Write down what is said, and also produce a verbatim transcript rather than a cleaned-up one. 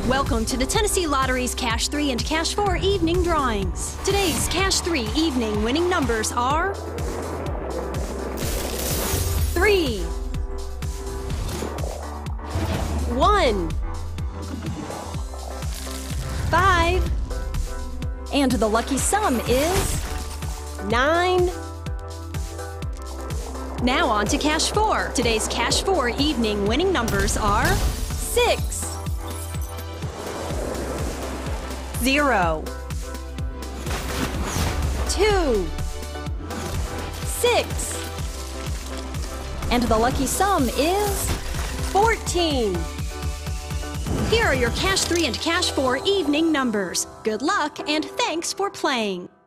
Welcome to the Tennessee Lottery's Cash three and Cash four evening drawings. Today's Cash three evening winning numbers are three, one, five, and the lucky sum is nine. Now on to Cash four. Today's Cash four evening winning numbers are six, zero, two, six, and the lucky sum is fourteen. Here are your Cash three and Cash four evening numbers. Good luck and thanks for playing.